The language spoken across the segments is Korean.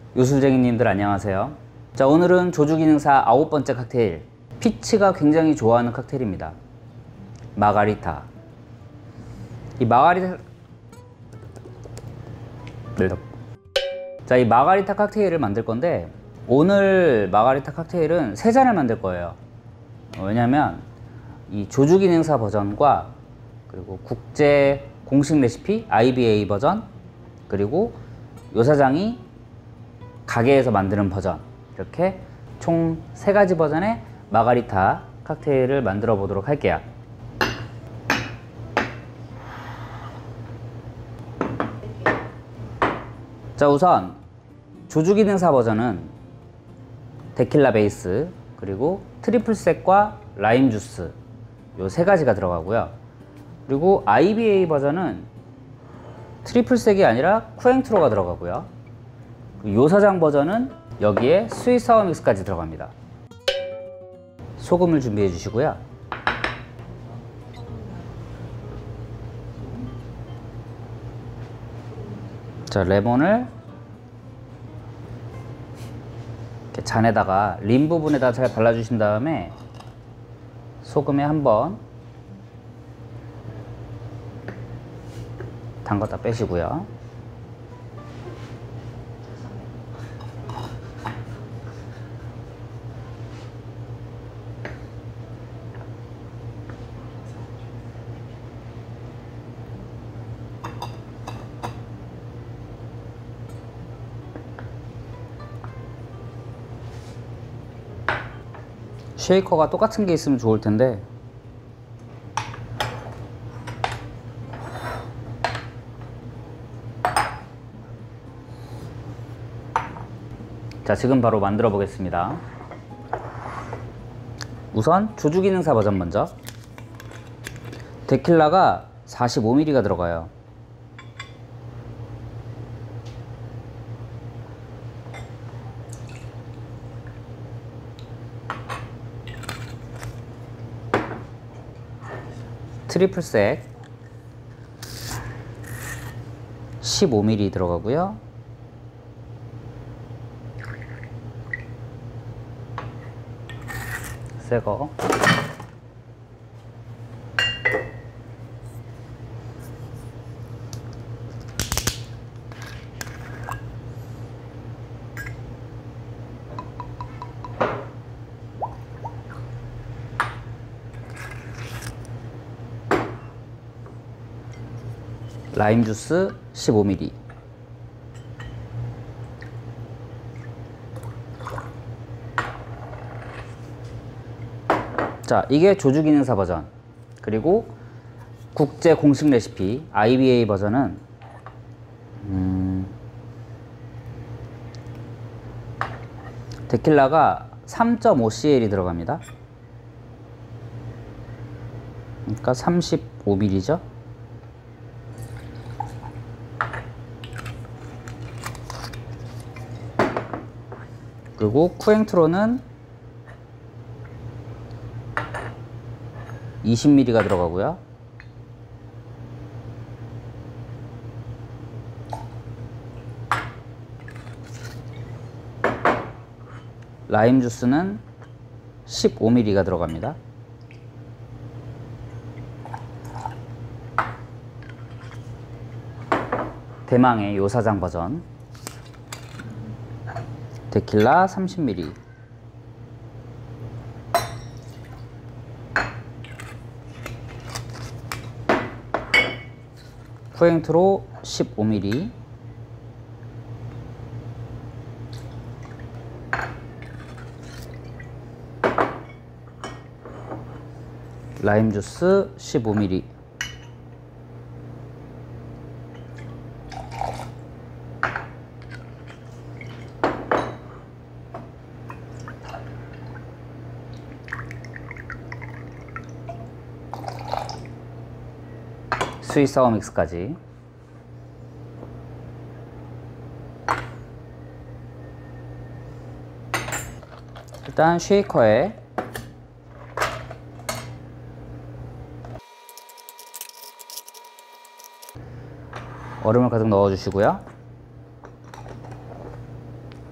요술쟁이님들 안녕하세요. 자, 오늘은 조주기능사 9번째 칵테일, 피치가 굉장히 좋아하는 칵테일입니다. 마가리타. 이 마가리타 칵테일을 만들 건데, 오늘 마가리타 칵테일은 3잔을 만들 거예요. 왜냐면 이 조주기능사 버전과 그리고 국제 공식 레시피 IBA 버전, 그리고 요사장이 가게에서 만드는 버전, 이렇게 총 3가지 버전의 마가리타 칵테일을 만들어 보도록 할게요. 자, 우선 조주기능사 버전은 데킬라 베이스, 그리고 트리플색과 라임 주스, 요 3가지가 들어가고요. 그리고 IBA 버전은 트리플색이 아니라 쿠앵트로가 들어가고요. 요사장 버전은 여기에 스윗 사워 믹스까지 들어갑니다. 소금을 준비해 주시고요. 자, 레몬을 이렇게 잔에다가 림 부분에다 잘 발라주신 다음에 소금에 한번 담갔다 빼시고요. 쉐이커가 똑같은 게 있으면 좋을 텐데, 자, 지금 바로 만들어 보겠습니다. 우선 조주기능사 버전 먼저. 데킬라가 45ml가 들어가요. 트리플색 15ml 들어가고요. 새거 라임 주스 15ml. 자, 이게 조주기능사 버전. 그리고 국제 공식 레시피 IBA 버전은 데킬라가 3.5cl이 들어갑니다. 그러니까 35ml죠. 그리고 쿠앵트로는 20ml가 들어가고요. 라임 주스는 15ml가 들어갑니다. 대망의 요사장 버전 데킬라 30ml, 쿠앵트로 15ml, 라임 주스 15ml, 스윗 사워 믹스까지. 일단 쉐이커에 얼음을 가득 넣어 주시고요.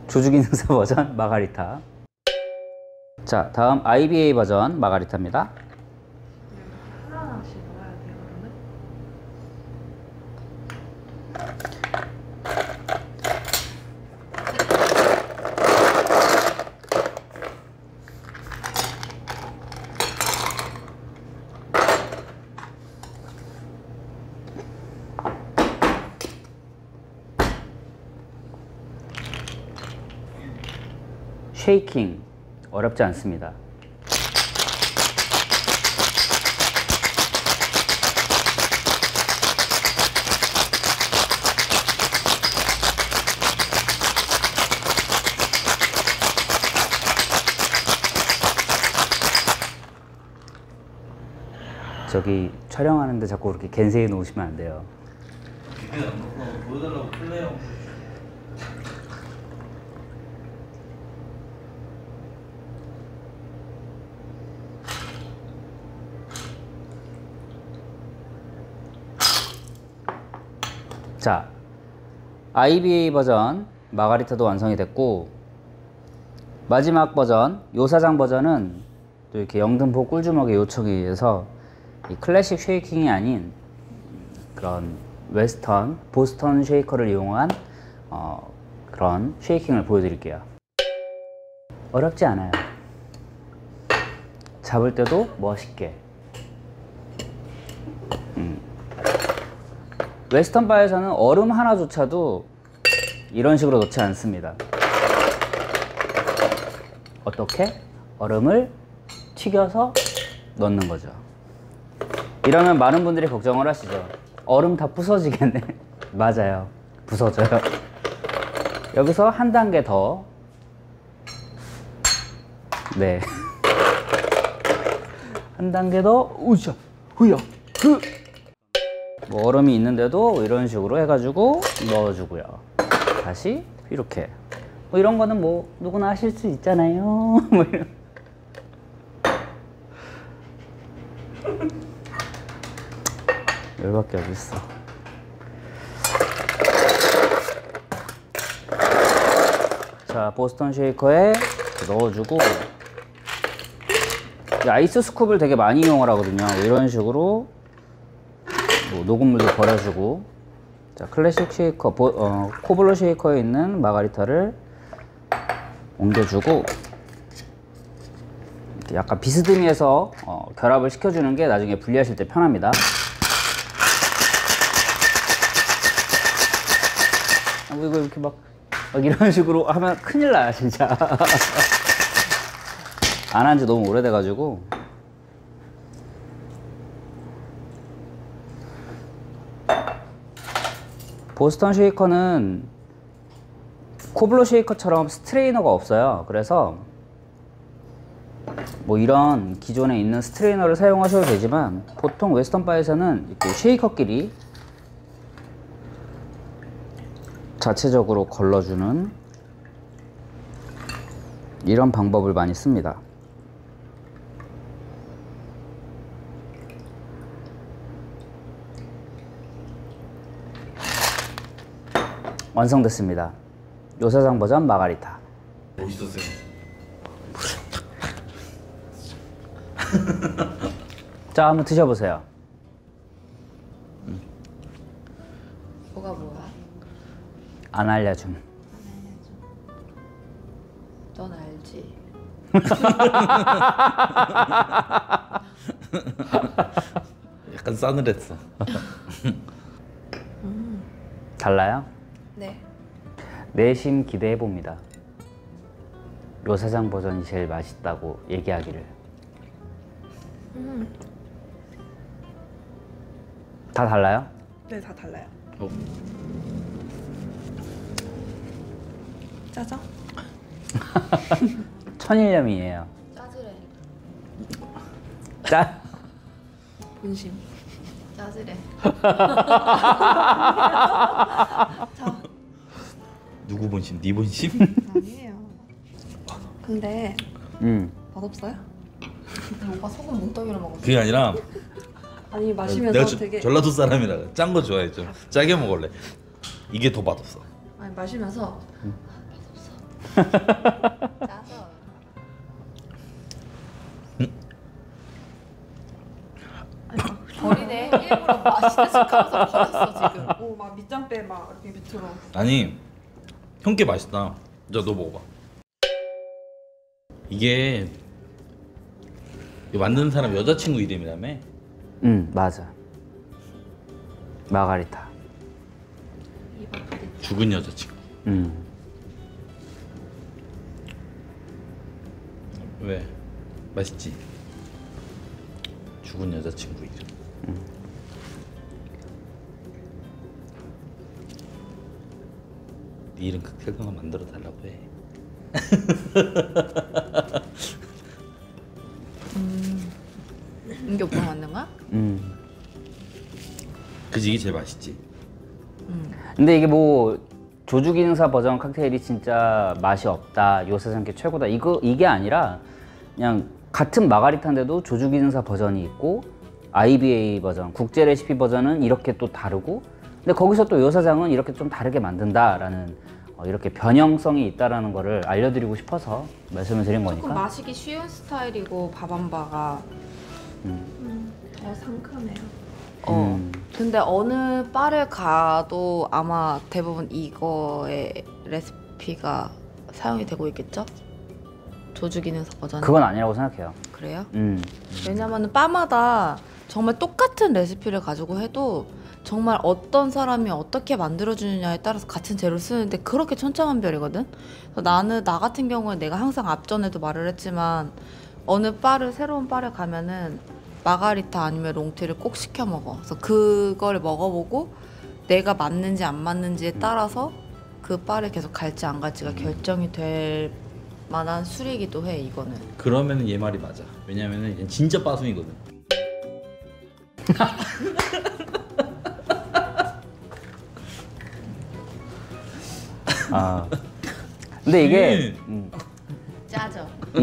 조주 기능사 버전 마가리타. 자, 다음 IBA 버전 마가리타입니다. 하나씩 넣어야 돼요, 그러면? 쉐이킹 어렵지 않습니다. 저기 촬영하는데 자꾸 그렇게 겐세이 놓으시면 안 돼요. 이게 안 먹고 보여달라고 플레이하고. 자, IBA 버전 마가리타도 완성이 됐고, 마지막 버전 요사장 버전은 또 이렇게 영등포 꿀주먹의 요청에 의해서 이 클래식 쉐이킹이 아닌 그런 웨스턴, 보스턴 쉐이커를 이용한 그런 쉐이킹을 보여드릴게요. 어렵지 않아요. 잡을 때도 멋있게. 웨스턴 바에서는 얼음 하나조차도 이런 식으로 넣지 않습니다. 어떻게? 얼음을 튀겨서 넣는 거죠. 이러면 많은 분들이 걱정을 하시죠. 얼음 다 부서지겠네. 맞아요. 부서져요. 여기서 한 단계 더. 네. 한 단계 더. 우샤, 후야, 그. 뭐 얼음이 있는데도 이런 식으로 해가지고 넣어주고요. 다시 이렇게. 뭐 이런 거는 뭐 누구나 하실 수 있잖아요. 뭐 이런. 열받게 어딨어. 자, 보스턴 쉐이커에 넣어주고, 아이스 스쿱을 되게 많이 이용을 하거든요. 이런 식으로 뭐 녹음물도 버려주고. 자, 클래식 쉐이커, 코블러 쉐이커에 있는 마가리타를 옮겨주고, 약간 비스듬히해서 결합을 시켜주는 게 나중에 분리하실 때 편합니다. 이거 이렇게 막 이런 식으로 하면 큰일 나요, 진짜. 안 한 지 너무 오래돼가지고. 보스턴 쉐이커는 코블러 쉐이커처럼 스트레이너가 없어요. 그래서 뭐 이런 기존에 있는 스트레이너를 사용하셔도 되지만, 보통 웨스턴 바에서는 이렇게 쉐이커끼리 자체적으로 걸러주는 이런 방법을 많이 씁니다. 완성됐습니다. 요사장 버전 마가리타. 멋있었어요. 자, 한번 드셔보세요. 뭐가 뭐야? 안 알려줌. 넌 알지? 약간 싸늘했어. 달라요? 네. 내심 기대해봅니다. 요사장 버전이 제일 맛있다고 얘기하기를. 다 달라요? 네, 다 달라요. 어? 짜죠? 천일염이에요. 짜즈래. 짜? 본심. 짜즈래. 누구 본심? 네 본심? 아니에요. 근데 맛없어요? 오빠 소금 뭉덩이로 먹었어. 그게 아니라 아니 마시면서 내가 되게 전라도 사람이라 짠 거 좋아해. 좀 짜게 먹을래. 이게 더 맛없어. 아니 마시면서 짜서. 버리네. 일부러 맛있는 척하면서 버렸어 지금. 오막 밑장빼 막 이렇게 밑으로. 아니 형께 맛있다. 너 먹어봐. 이게 이거 만드는 사람 여자친구 이름이라며? 맞아. 마가리타. 죽은 여자친구. 왜? 맛있지? 죽은 여자친구 이름. 네 이름 칵테일도 만들어 달라고 해. 이게 오빠 만든 거야? 그지 이게 제일 맛있지. 근데 이게 뭐 조주기능사 버전 칵테일이 진짜 맛이 없다, 요새상께 최고다, 이게 아니라 그냥 같은 마가리타인데도 조주기능사 버전이 있고 IBA 버전, 국제 레시피 버전은 이렇게 또 다르고, 근데 거기서 또 요사장은 이렇게 좀 다르게 만든다라는 이렇게 변형성이 있다라는 거를 알려드리고 싶어서 말씀을 드린 조금 거니까. 마시기 쉬운 스타일이고 바밤바가 더 상큼해요. 근데 어느 바를 가도 아마 대부분 이거의 레시피가 사용이 되고 있겠죠? 조주기능사 버전. 그건 아니라고 생각해요. 그래요? 음. 왜냐면은 바마다 정말 똑같은 레시피를 가지고 해도 정말 어떤 사람이 어떻게 만들어주느냐에 따라서 같은 재료를 쓰는데 그렇게 천차만별이거든? 그래서 나는 나 같은 경우는 내가 항상 앞전에도 말을 했지만 어느 바를 새로운 바를 가면은 마가리타 아니면 롱티를 꼭 시켜 먹어. 그래서 그걸 먹어보고 내가 맞는지 안 맞는지에 따라서 그 바를 계속 갈지 안 갈지가 결정이 될 만한 술이기도 해 이거는. 그러면은 얘 말이 맞아. 왜냐면은 얘는 진짜 빠순이거든. 아. 근데 이게 짜죠.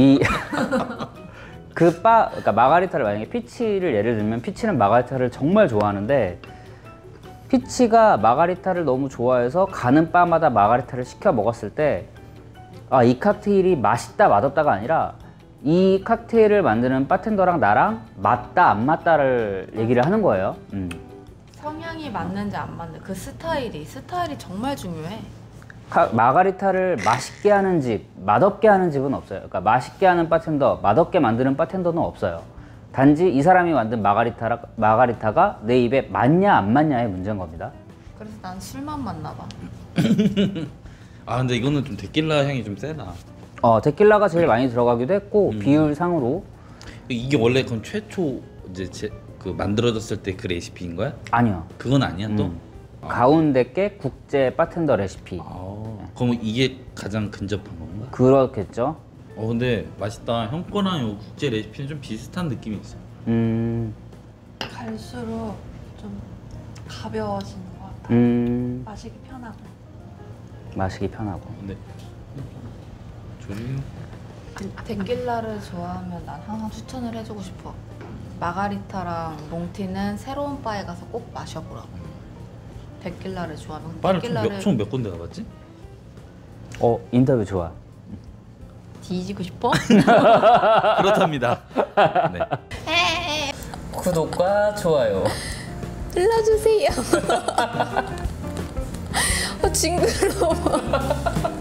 그러니까 마가리타를 만약에 피치를 예를 들면 피치는 마가리타를 정말 좋아하는데 피치가 마가리타를 너무 좋아해서 가는 바마다 마가리타를 시켜 먹었을 때 이 칵테일이 맛있다 맛없다가 아니라 이 칵테일을 만드는 바텐더랑 나랑 맞다 안 맞다를 얘기를 하는 거예요. 성향이 맞는지 안 맞는 그 스타일이 정말 중요해. 마가리타를 맛있게 하는 집, 맛없게 하는 집은 없어요. 그러니까 맛있게 하는 바텐더, 맛없게 만드는 바텐더는 없어요. 단지 이 사람이 만든 마가리타가 내 입에 맞냐 안 맞냐의 문제인 겁니다. 그래서 난 술만 맞나 봐. 아 근데 이거는 좀 데킬라 향이 좀 세다. 데킬라가 제일 많이 들어가기도 했고 비율상으로. 이게 원래 그럼 최초 이제 그 만들어졌을 때 그 레시피인 거야? 아니요. 그건 아니야 또? 가운데 게 국제 바텐더 레시피. 그럼 이게 가장 근접한 건가? 그렇겠죠. 근데 맛있다. 형 거랑 요 국제 레시피는 좀 비슷한 느낌이 있어. 갈수록 좀 가벼워지는 것 같아요. 마시기 편하고. 마시기 편하고. 근데 조림 데킬라를 좋아하면 난 항상 추천을 해주고 싶어. 마가리타랑 롱티는 새로운 바에 가서 꼭 마셔보라고. 데킬라를 좋아하면 바를 총 몇 군데 가봤지? 인터뷰 좋아. 뒤지고 싶어? 그렇답니다. 네. 구독과 좋아요 눌러주세요. 징그러워.